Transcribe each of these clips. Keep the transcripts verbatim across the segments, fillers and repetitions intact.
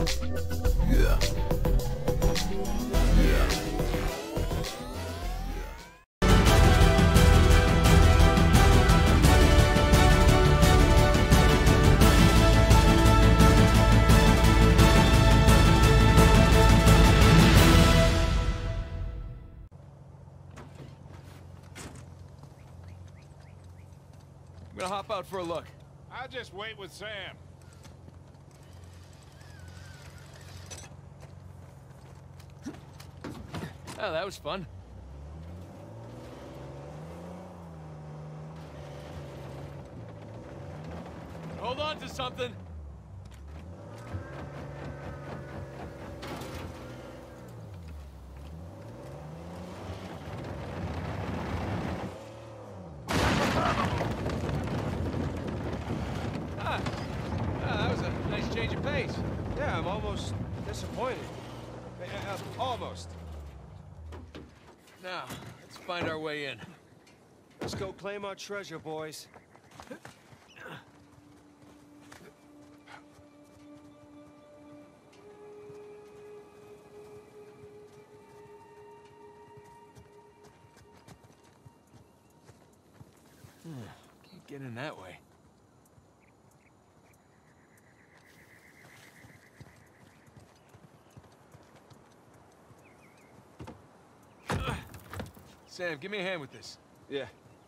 Yeah. Yeah. I'm gonna hop out for a look. I'll just wait with Sam. Oh, that was fun. Hold on to something. Ah, ah, that was a nice change of pace. Yeah, I'm almost disappointed. Uh, uh, almost. Now, let's find our way in. Let's go claim our treasure, boys. Hmm, can't get in that way. Sam, give me a hand with this. Yeah.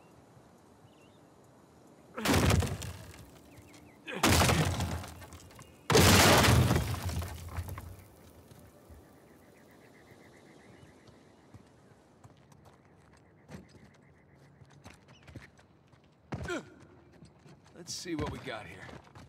Let's see what we got here.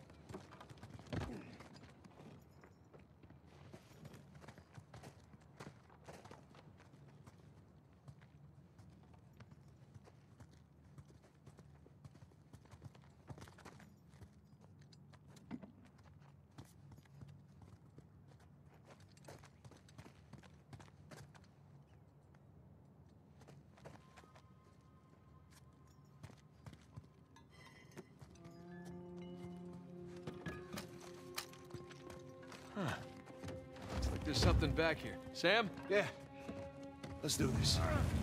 Huh. Looks like there's something back here. Sam? Yeah. Let's do this.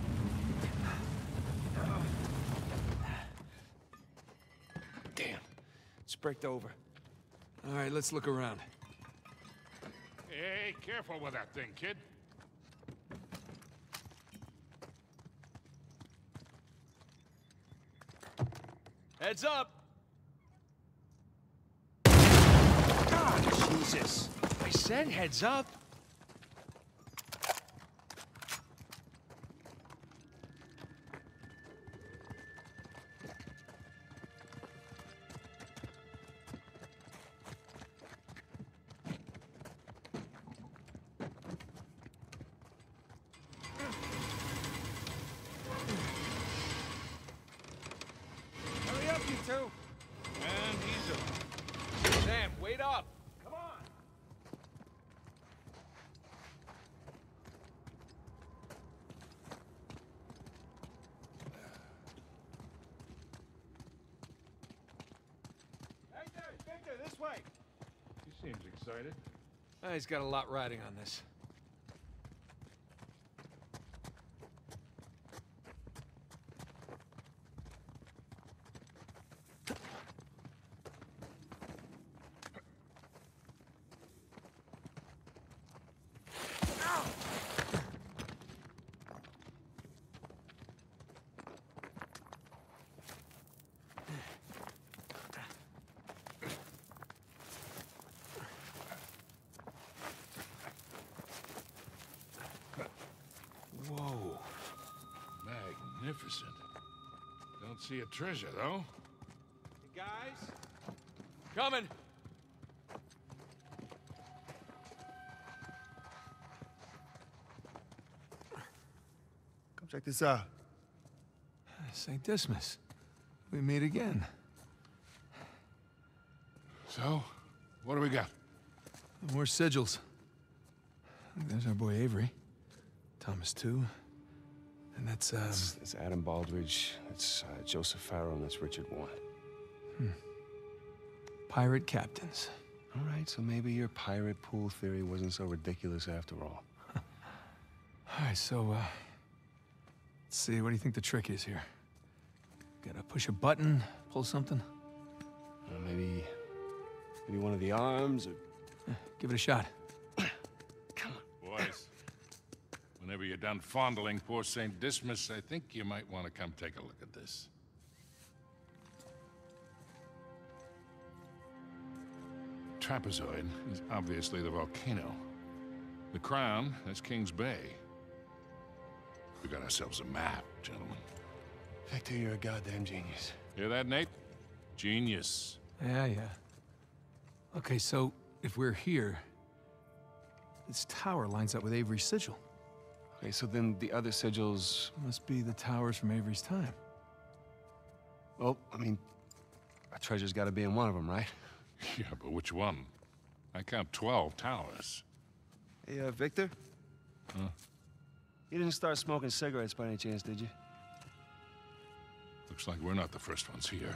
Damn. It's braked over. All right, let's look around. Hey, careful with that thing, kid. Heads up! God, Jesus. I said heads up. Hurry up, you two. And he's a... Sam, wait up! Come on. Hey there, Victor, this way. He seems excited. Ah, he's got a lot riding on this. Whoa. Magnificent. Don't see a treasure, though. Hey, guys. Coming! Come check this out. Saint Dismas. We meet again. So, what do we got? More sigils. There's our boy Avery. Thomas, too. And that's, um... That's, that's Adam Baldridge, that's uh, Joseph Farrell, and that's Richard Warren. Hmm. Pirate captains. All right, so maybe your pirate pool theory wasn't so ridiculous after all. All right, so, uh... let's see, what do you think the trick is here? Gotta push a button, pull something? Or maybe... maybe one of the arms, or... Yeah, give it a shot. Boys, whenever you're done fondling poor Saint Dismas, I think you might want to come take a look at this. Trapezoid is obviously the volcano. The crown is King's Bay. We got ourselves a map, gentlemen. Victor, you're a goddamn genius. Hear that, Nate? Genius. Yeah, yeah. Okay, so, if we're here... this tower lines up with Avery's sigil. Okay, so then the other sigils... Must be the towers from Avery's time. Well, I mean, our treasure's gotta be in one of them, right? Yeah, but which one? I count twelve towers. Hey, uh, Victor? Huh? You didn't start smoking cigarettes by any chance, did you? Looks like we're not the first ones here.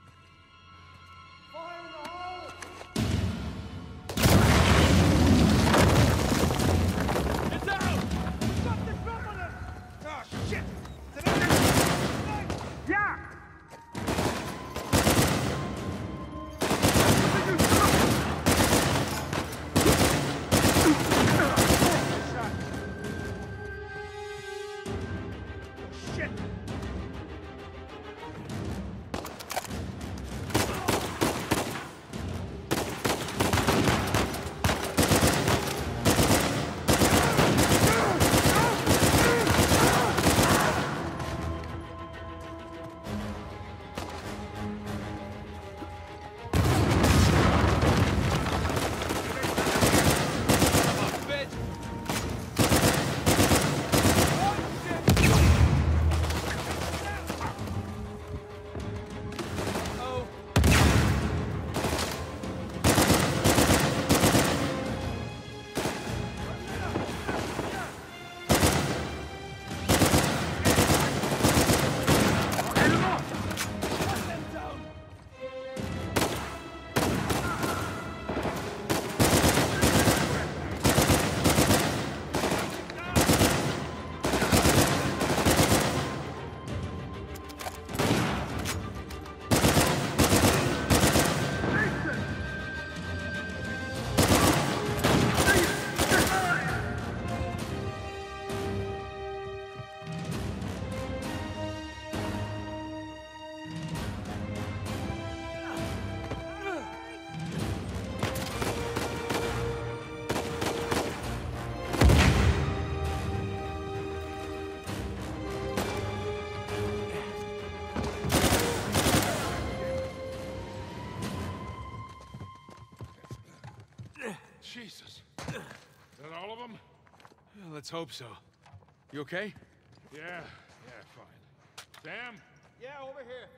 Jesus. Is that all of them? Yeah, let's hope so. You okay? Yeah, yeah, fine. Sam? Yeah, over here.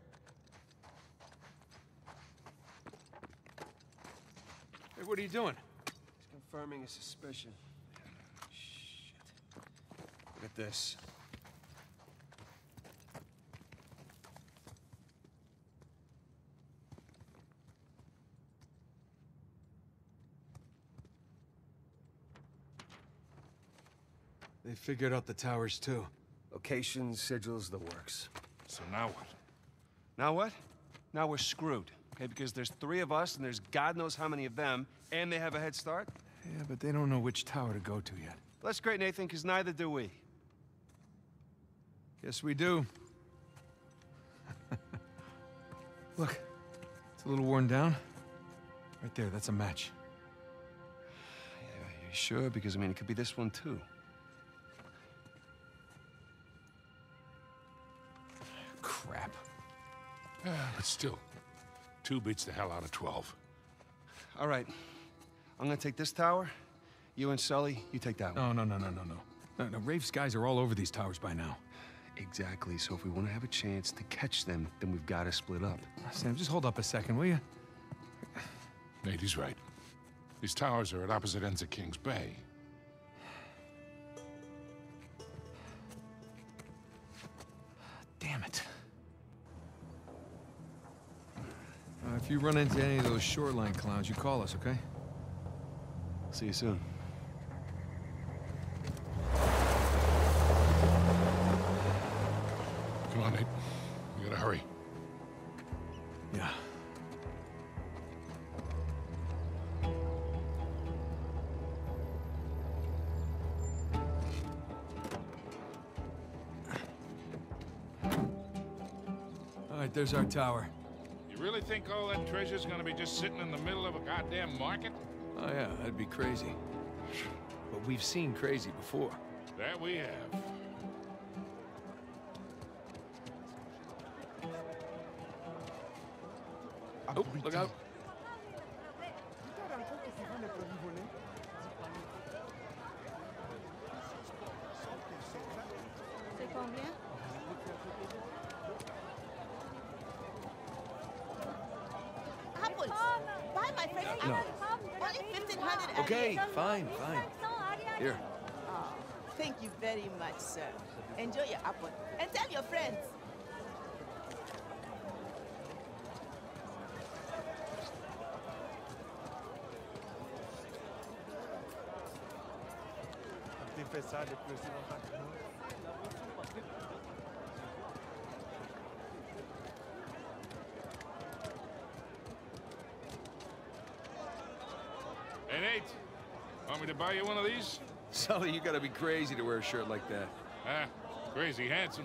Hey, what are you doing? He's confirming his suspicion. Shit. Look at this. They figured out the towers, too. Locations, sigils, the works. So now what? Now what? Now we're screwed, okay? Because there's three of us, and there's God knows how many of them, and they have a head start. Yeah, but they don't know which tower to go to yet. That's great, Nathan, because neither do we. Yes, we do. Look, it's a little worn down. Right there, that's a match. Yeah, you sure? Because, I mean, it could be this one, too. Crap. But still, two beats the hell out of twelve. All right. I'm gonna take this tower. You and Sully, you take that one. No, no, no, no, no, no. No, no, Rafe's guys are all over these towers by now. Exactly. So if we want to have a chance to catch them, then we've got to split up. Sam, just hold up a second, will you? Nate, he's right. These towers are at opposite ends of King's Bay. Damn it. Uh, if you run into any of those shoreline clowns, you call us, okay? See you soon. Come on, Nate. We gotta hurry. Yeah. All right, there's our tower. You really think all that treasure's gonna be just sitting in the middle of a goddamn market? Oh yeah, that'd be crazy. But we've seen crazy before. That we have. Oh, look out. C'est combien? Apples. Buy my friend No. apples. Only fifteen hundred. Okay, fine, fine. Here. Oh, thank you very much, sir. Enjoy your apple. And tell your friends. Hey, Nate. Want me to buy you one of these? Sully, you gotta be crazy to wear a shirt like that. Ah, crazy handsome.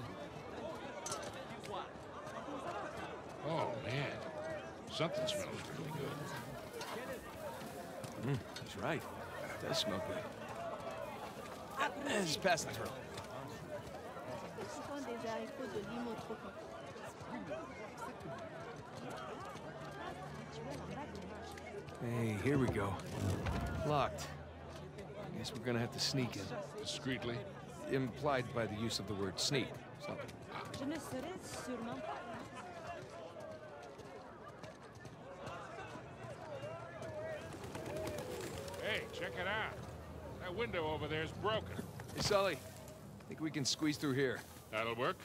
Oh, man. Something smells really good. Mm, he's right. It does smell good. Uh, Just pass it through. Hey, here we go. Locked. Guess we're gonna have to sneak in. Discreetly. Implied by the use of the word sneak. So, Je ne serai sûrement pas. Hey, check it out. That window over there is broken. hey, Sully. Think we can squeeze through here? That'll work.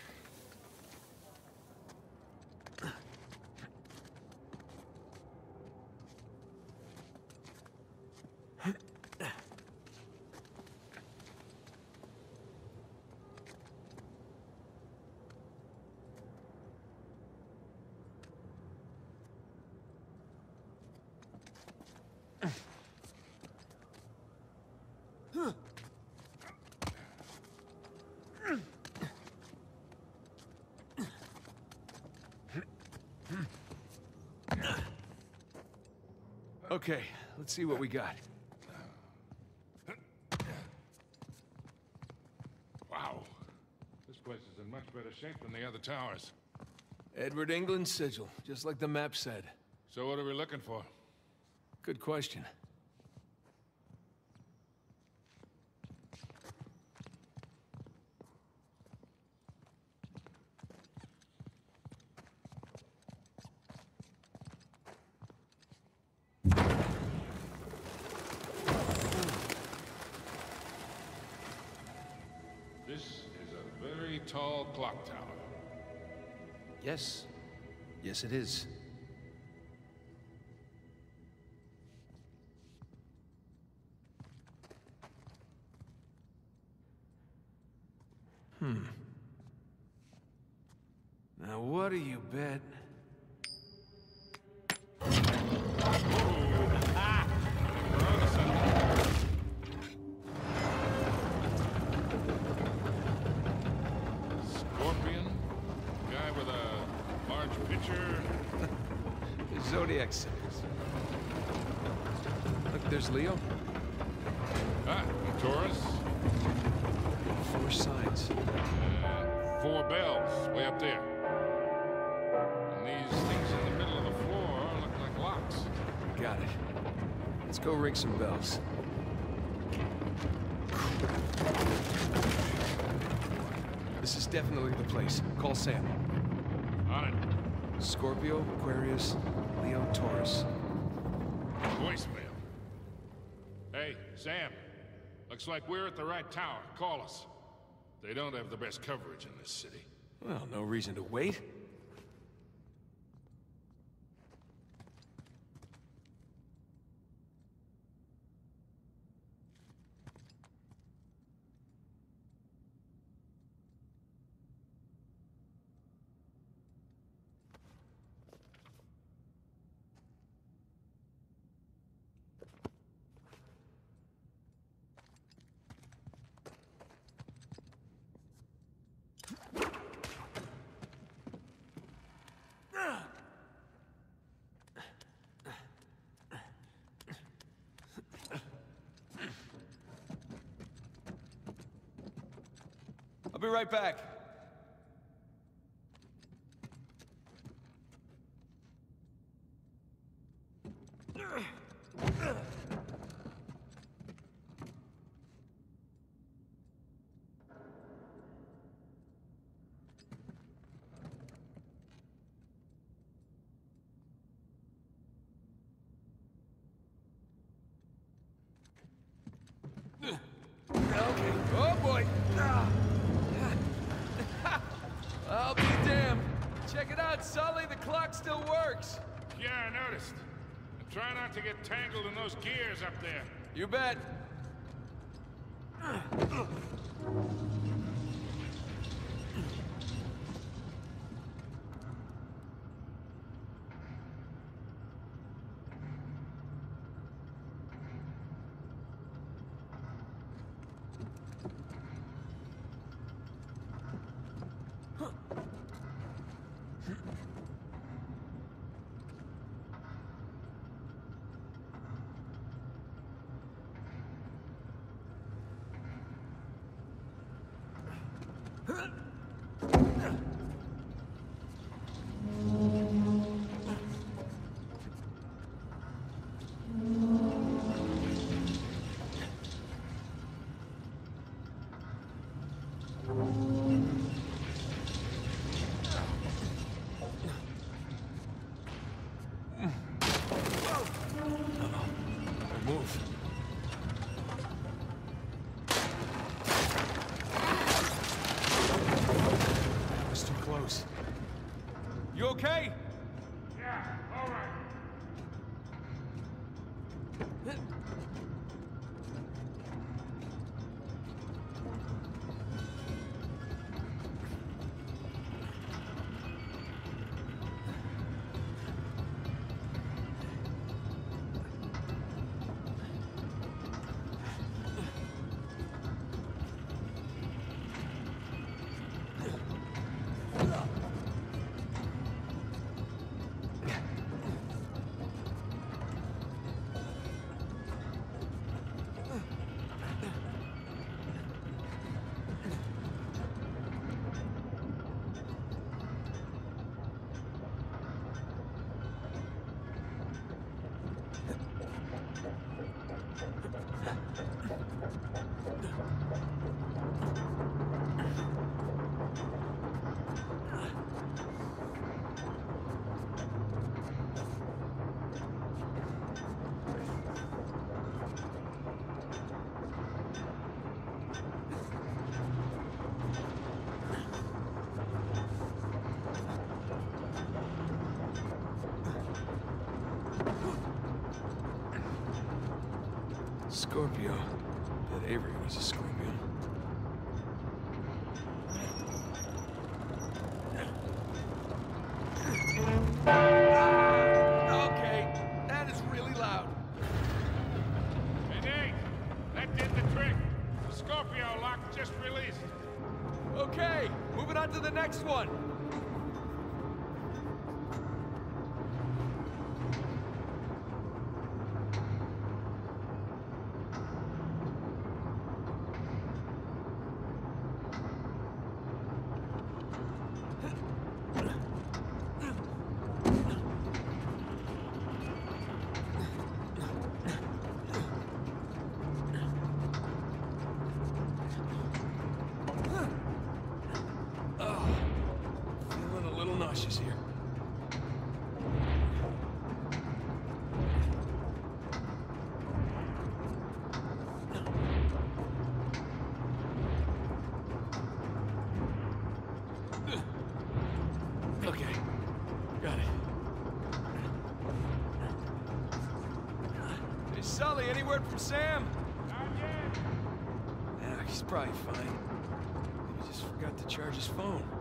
Okay, let's see what we got. Wow. This place is in much better shape than the other towers. Edward England's sigil, just like the map said. So what are we looking for? Good question. This is a very tall clock tower. Yes. Yes, it is. Hmm. Now, what do you bet? Scorpion? Guy with a large pitcher? The Zodiac symbols. Look, there's Leo. Ah, Taurus? Four signs. Uh, four bells, way up there. And these things in the middle of the floor look like locks. Got it. Let's go ring some bells. This is definitely the place. Call Sam. On it. Scorpio, Aquarius, Leo, Taurus. Voicemail. Hey, Sam. Looks like we're at the right tower. Call us. They don't have the best coverage in this city. Well, no reason to wait. right back. Okay. Oh boy. Ah. I'll be damned. Check it out, Sully. The clock still works. Yeah, I noticed. And try not to get tangled in those gears up there. You bet. Move. That was too close. You okay? Yeah, all right. Scorpio. Bet Avery was a Scorpio. Okay, that is really loud. Hey, Nate, that did the trick. The Scorpio lock just released. Okay, moving on to the next one. Feeling a little nauseous here. Okay, got it. Hey, Sully, any word from Sam? Not yet. Yeah, he's probably fine. Maybe just forgot to charge his phone.